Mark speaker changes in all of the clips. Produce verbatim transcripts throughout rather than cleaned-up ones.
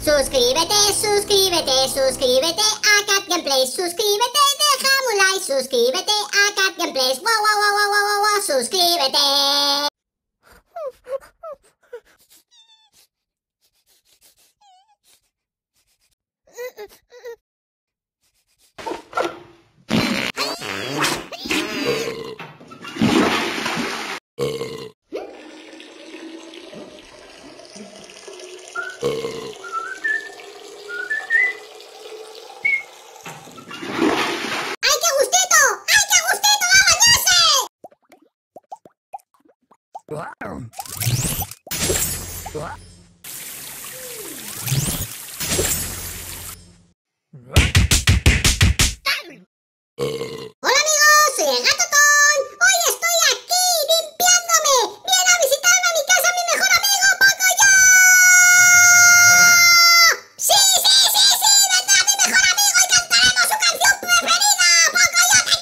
Speaker 1: Suscríbete, suscríbete, suscríbete a Cat Gameplays. Suscríbete, déjame un like. Suscríbete a Cat Gameplays. Wow, wow, wow, wow, wow, wow, suscríbete. Hola amigos, soy el Gato Ton. Hoy estoy aquí limpiándome. Viene a visitarme a mi casa mi mejor amigo Pocoyo. Sí, sí, sí, sí, vendrá mi mejor amigo y cantaremos su canción preferida. Pocoyo, te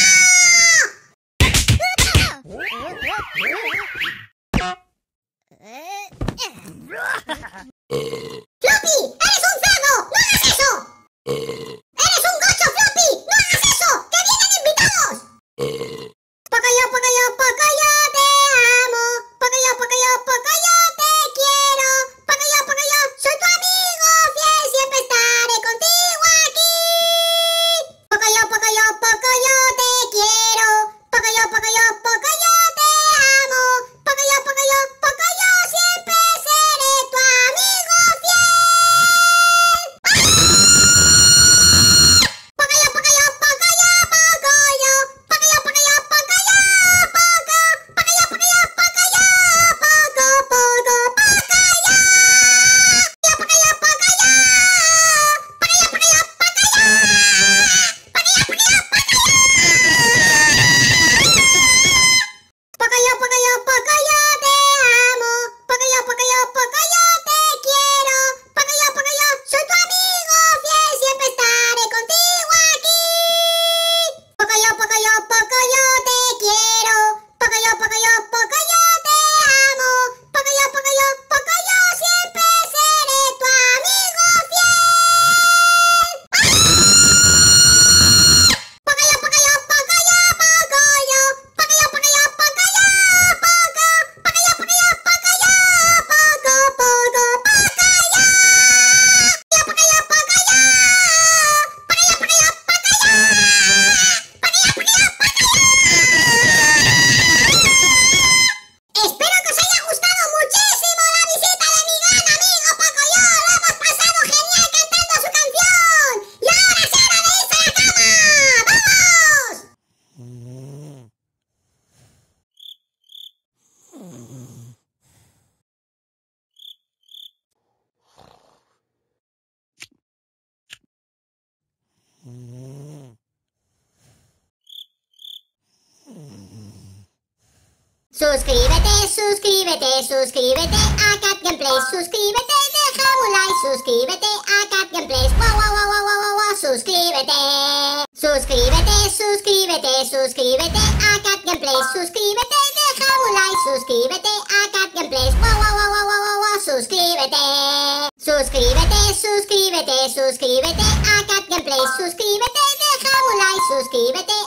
Speaker 1: quiero. Floppy, eres un cerdo, no hagas eso. Eres un gocho, Floppy, no hagas eso, que vienen invitados. Pocoyo, Pocoyo, Pocoyo, te amo. Pocoyo, Pocoyo, Pocoyo, te quiero. Pocoyo, Pocoyo, soy tu amigo fiel, siempre estaré contigo aquí. Pocoyo, Pocoyo, Pocoyo, te quiero. Pocoyo, Pocoyo, Pocoyo, te amo. Pocoyo, Pocoyo, Pocoyo, siempre seré tu amigo fiel. Pocoyo, Pocoyo, Pocoyo, Pocoyo. Pocoyo, Pocoyo, Pocoyo, Poco. Pocoyo, Pocoyo, Pocoyo, Poco, Poco, Pocoyo. Pocoyo, Pocoyo, Pocoyo. Pocoyo, Pocoyo, Pocoyo. Pocoyo, Pocoyo, Pocoyo. Pocoyo, Pocoyo, Pocoyo, te amo. Pocoyo, Pocoyo, Pocoyo, te quiero. Pocoyo, Pocoyo, soy tu amigo fiel, siempre estaré contigo aquí. Pocoyo, Pocoyo, Pocoyo, te quiero. Pocoyo, Pocoyo, Pocoyo, te amo. Pocoyo, Pocoyo, Pocoyo, siempre seré tu amigo fiel. Pocoyo, Pocoyo, Pocoyo, Pocoyo. Pocoyo, Pocoyo, Pocoyo, Poco. Pocoyo, Pocoyo, Pocoyo, Poco, Poco, Pocoyo. Pocoyo, Pocoyo, Pocoyo. Pocoyo, Pocoyo, Pocoyo. Pocoyo, Pocoyo, Pocoyo. Espero que os haya gustado muchísimo la visita de mi gran amigo Pocoyo. Lo hemos pasado genial cantando su canción. Y ahora es hora de irse a la cama. ¡Vamos! Suscríbete, suscríbete, suscríbete a Cat Gameplays. Suscríbete, déjame un like. Suscríbete a Cat Gameplays. Wow, wow, wow, wow, wow, wow, wow, suscríbete. Suscríbete, suscríbete, suscríbete a Cat Gameplays. Suscríbete, déjame un like. Suscríbete a Cat Gameplays. Wow, wow, wow, wow, wow, wow, wow, suscríbete. Suscríbete, suscríbete, suscríbete a Cat Gameplays. Suscríbete, déjame un like. Suscríbete